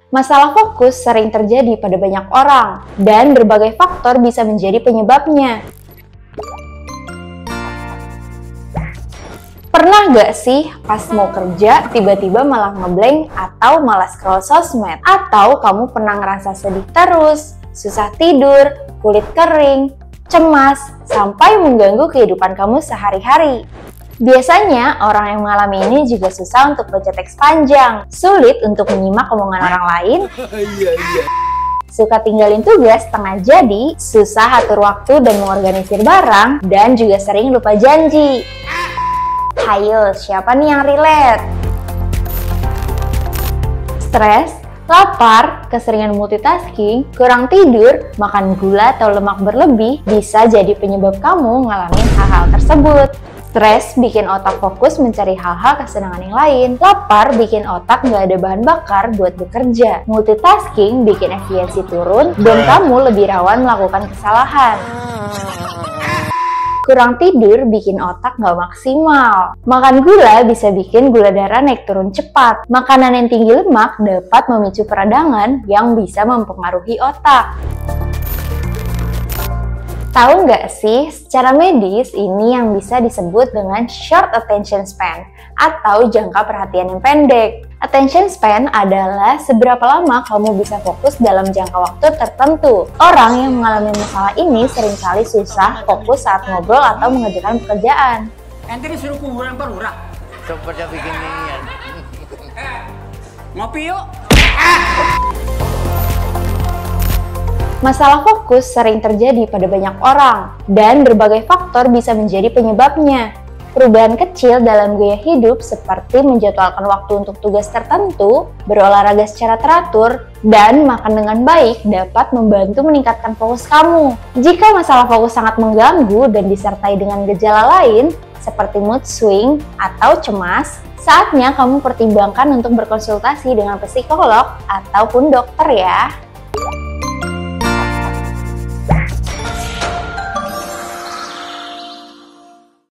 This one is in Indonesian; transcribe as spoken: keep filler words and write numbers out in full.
Masalah fokus sering terjadi pada banyak orang, dan berbagai faktor bisa menjadi penyebabnya. Pernah gak sih pas mau kerja tiba-tiba malah ngeblank atau malah scroll sosmed? Atau kamu pernah ngerasa sedih terus, susah tidur, kulit kering, cemas, sampai mengganggu kehidupan kamu sehari-hari? Biasanya orang yang mengalami ini juga susah untuk baca teks panjang, sulit untuk menyimak omongan orang lain, suka tinggalin tugas setengah jadi, susah atur waktu dan mengorganisir barang, dan juga sering lupa janji. Hayo, siapa nih yang relate? Stres, lapar, keseringan multitasking, kurang tidur, makan gula atau lemak berlebih bisa jadi penyebab kamu ngalamin hal-hal tersebut. Stres bikin otak fokus mencari hal-hal kesenangan yang lain. Lapar bikin otak nggak ada bahan bakar buat bekerja. Multitasking bikin efisiensi turun dan kamu lebih rawan melakukan kesalahan. Kurang tidur bikin otak nggak maksimal. Makan gula bisa bikin gula darah naik turun cepat. Makanan yang tinggi lemak dapat memicu peradangan yang bisa mempengaruhi otak. Tahu nggak sih, secara medis ini yang bisa disebut dengan short attention span atau jangka perhatian yang pendek. Attention span adalah seberapa lama kamu bisa fokus dalam jangka waktu tertentu. Orang yang mengalami masalah ini seringkali susah fokus saat ngobrol atau mengerjakan pekerjaan. Ente disuruh kuburan barura. Seperti bikin inian. Ngopi yuk. Masalah fokus sering terjadi pada banyak orang, dan berbagai faktor bisa menjadi penyebabnya. Perubahan kecil dalam gaya hidup seperti menjadwalkan waktu untuk tugas tertentu, berolahraga secara teratur, dan makan dengan baik dapat membantu meningkatkan fokus kamu. Jika masalah fokus sangat mengganggu dan disertai dengan gejala lain, seperti mood swing atau cemas, saatnya kamu pertimbangkan untuk berkonsultasi dengan psikolog ataupun dokter ya.